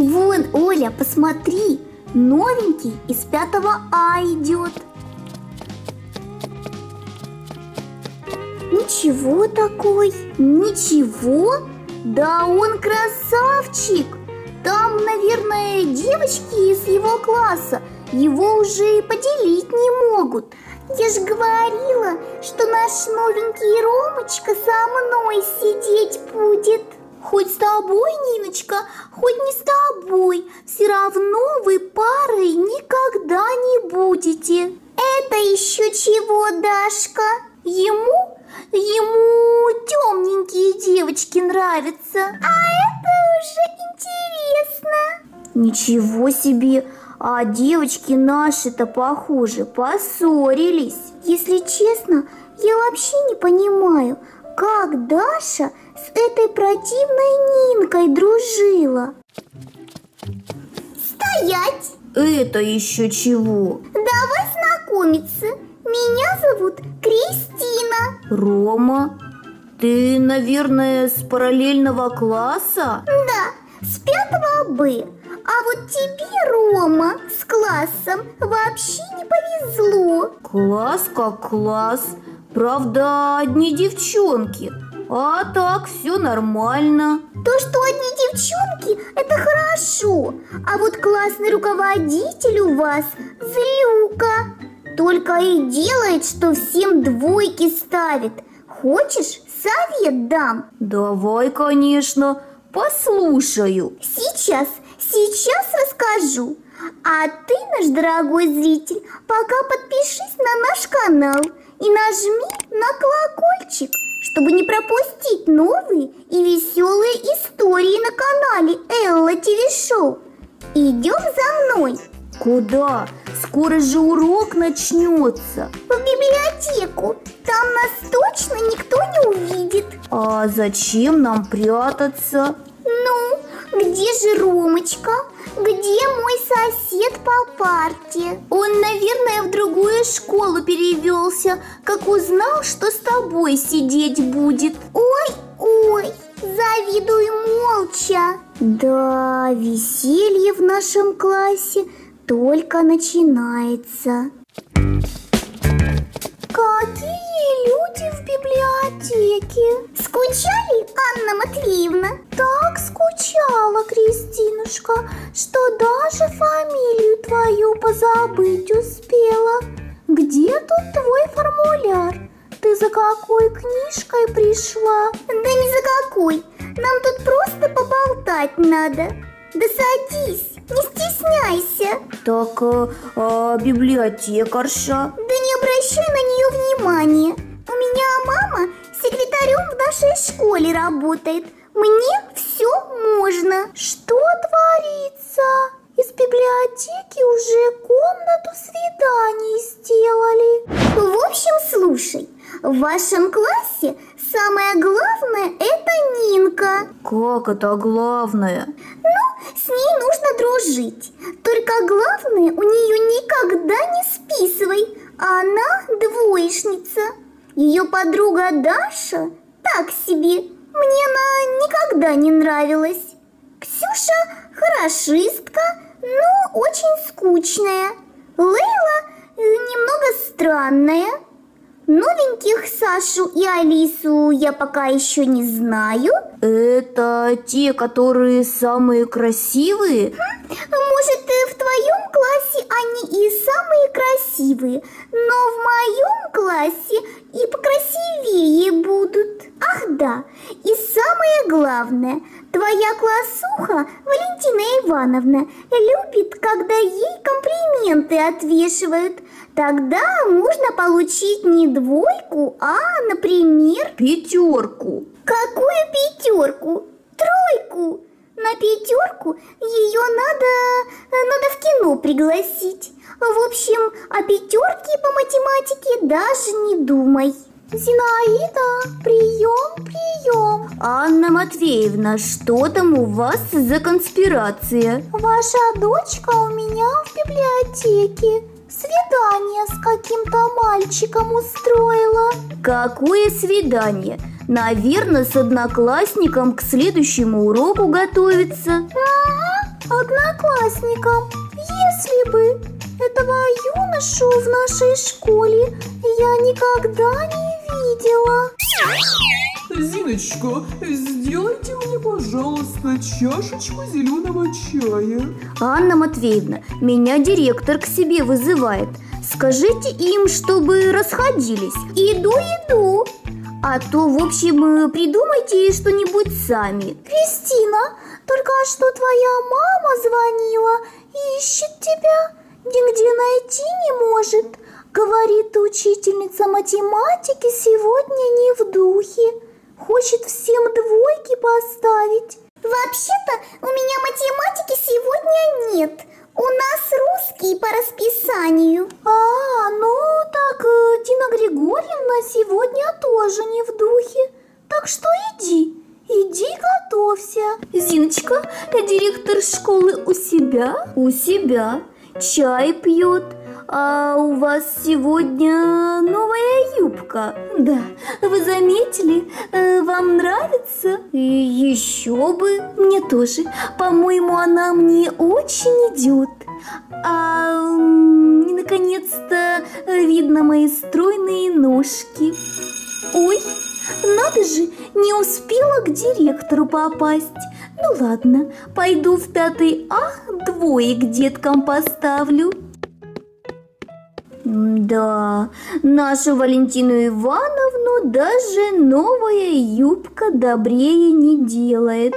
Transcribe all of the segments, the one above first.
Вон, Оля, посмотри, новенький из 5 А идет. Ничего такой, ничего? Да он красавчик! Там, наверное, девочки из его класса его уже и поделить не могут. Я ж говорила, что наш новенький Ромочка со мной сидеть будет. Хоть с тобой, Ниночка, хоть не с тобой, все равно вы парой никогда не будете. Это еще чего, Дашка? Ему темненькие девочки нравятся. А это уже интересно. Ничего себе, а девочки наши-то, похоже, поссорились. Если честно, я вообще не понимаю, как Даша с этой противной Нинкой дружила. Стоять! Это еще чего? Давай знакомиться. Меня зовут Кристина. Рома, ты, наверное, с параллельного класса? Да, с 5 Б. А вот тебе, Рома, с классом вообще не повезло. Класс как класс. Правда, одни девчонки. А так все нормально. То, что одни девчонки, это хорошо. А вот классный руководитель у вас злюка. Только и делает, что всем двойки ставит. Хочешь, совет дам? Давай, конечно, послушаю. Сейчас расскажу. А ты, наш дорогой зритель, пока подпишись на наш канал и нажми на колокольчик, чтобы не пропустить новые и веселые истории на канале Элла ТВ Шоу. Идем за мной. Куда? Скоро же урок начнется. В библиотеку. Там нас точно никто не увидит. А зачем нам прятаться? Ну, где же Ромочка? Где мой сосед по парте? Он, наверное, в другую школу перевелся, как узнал, что с тобой сидеть будет. Ой, завидую молча. Да, веселье в нашем классе только начинается. Какие люди в библиотеке? Скучали, Анна Матвеевна? Так скучала, Кристинушка, что даже фамилию твою позабыть успела. Где тут твой формуляр? Ты за какой книжкой пришла? Да не за какой, нам тут просто поболтать надо. Да садись, не стесняйся. Так, библиотекарша? Да не обращай на нее внимания. У меня мама секретарем в нашей школе работает. Мне все можно. Что творится? Из библиотеки уже комнату свиданий сделали. В общем, слушай, в вашем классе самое главное – это Нинка. Как это главное? Ну, с ней нужно дружить. Только главное, у нее никогда не списывай. Она двоечница. Ее подруга Даша так себе. Мне она никогда не нравилась. Ксюша хорошистка, но очень скучная. Лейла немного странная. Новеньких Сашу и Алису я пока еще не знаю. Это те, которые самые красивые? Может, в твоем классе они и самые красивые, но в моем классе и покрасивее будут. Ах да, и самое главное, твоя классуха Валентина Ивановна любит, когда ей комплименты отвешивают. Тогда можно получить не двойку, а, например, 5. Какую 5? 3. На 5 ее надо в кино пригласить. В общем, о 5 по математике даже не думай. Зинаида, прием. Анна Матвеевна, что там у вас за конспирация? Ваша дочка у меня в библиотеке. Свидание с каким-то мальчиком устроила. Какое свидание? Наверное, с одноклассником к следующему уроку готовится. одноклассникам. Если бы этого юношу в нашей школе я никогда не видела. Зиночка, сделайте мне, пожалуйста, чашечку зеленого чая. Анна Матвеевна, меня директор к себе вызывает. Скажите им, чтобы расходились. Иду. А то, в общем, придумайте что-нибудь сами. Кристина, только что твоя мама звонила и ищет тебя. Нигде найти не может. Говорит, учительница математики сегодня не в духе. Хочет всем двойки поставить. Вообще-то у меня математики сегодня нет. У нас русский по расписанию. Ну так Дина Григорьевна сегодня тоже не в духе. Так что иди готовься. Зиночка, директор школы у себя? У себя. Чай пьет. А у вас сегодня новая юбка. Да, вы заметили? Вам нравится? И еще бы. Мне тоже. По-моему, она мне очень идет. Наконец-то видно мои стройные ножки. Ой, надо же, не успела к директору попасть. Ну ладно, пойду в 5 А двоек деткам поставлю. Да, нашу Валентину Ивановну даже новая юбка добрее не делает.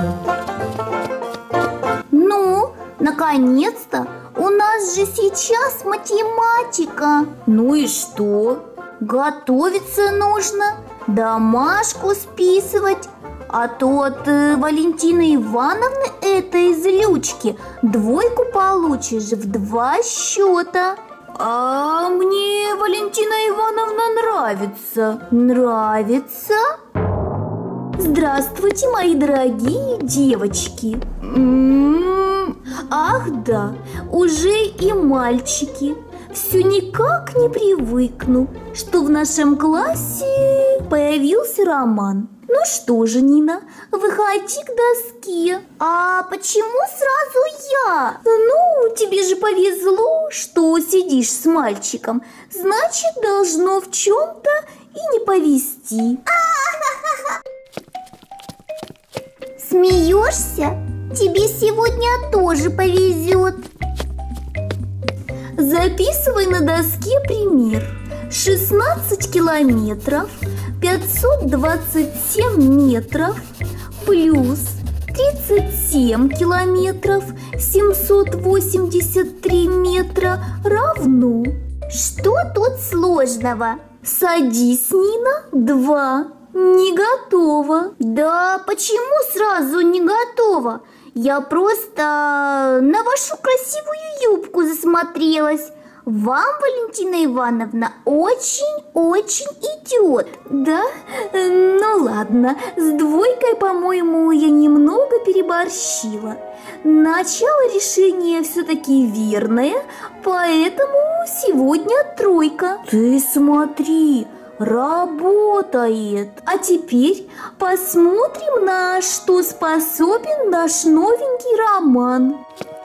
Ну, наконец-то, у нас же сейчас математика. Ну и что? Готовиться нужно, домашку списывать. А то от Валентины Ивановны этой злючки двойку получишь в 2 счета. А мне Валентина Ивановна нравится. Нравится? Здравствуйте, мои дорогие девочки. Ах да, уже и мальчики. Все никак не привыкну, что в нашем классе появился Роман. Ну что же, Нина, выходи к доске. А почему сразу я? Ну, тебе же повезло, что сидишь с мальчиком. Значит, должно в чем-то и не повезти. Смеешься? Тебе сегодня тоже повезет. Записывай на доске пример. 16 километров 527 метров плюс 37 километров 783 метра равно. Что тут сложного? Садись, Нина, 2. Не готово. Да почему сразу не готово? Я просто на вашу красивую юбку засмотрелась. Вам, Валентина Ивановна, очень-очень идет. Да? Ну ладно, с двойкой, по-моему, я немного переборщила. Начало решения все-таки верное, поэтому сегодня 3. Ты смотри, работает. А теперь посмотрим, на что способен наш новенький Роман.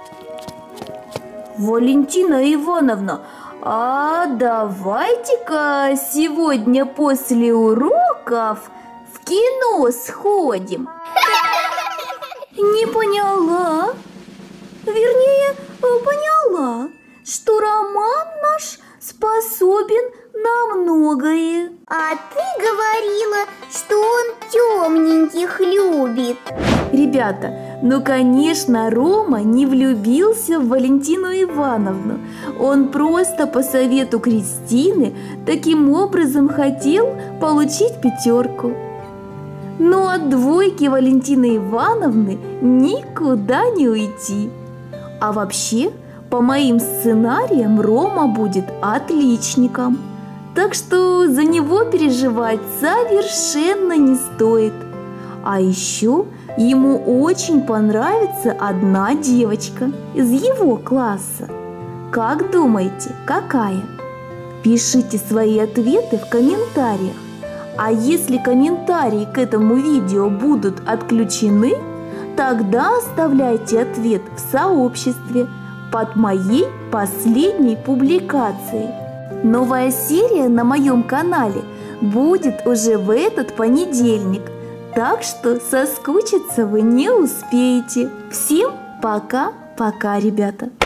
Валентина Ивановна, а давайте-ка сегодня после уроков в кино сходим. Не поняла. Вернее, поняла, что Роман наш способен на многое. А ты говорила, что он темненьких любит. Ребята, ну конечно, Рома не влюбился в Валентину Ивановну. Он просто по совету Кристины таким образом хотел получить 5. Но от двойки Валентины Ивановны никуда не уйти. А вообще, по моим сценариям, Рома будет отличником. Так что за него переживать совершенно не стоит. А еще ему очень понравится одна девочка из его класса. Как думаете, какая? Пишите свои ответы в комментариях. А если комментарии к этому видео будут отключены, Тогда оставляйте ответ в сообществе под моей последней публикацией. Новая серия на моем канале будет уже в этот понедельник, так что соскучиться вы не успеете. Всем пока-пока, ребята!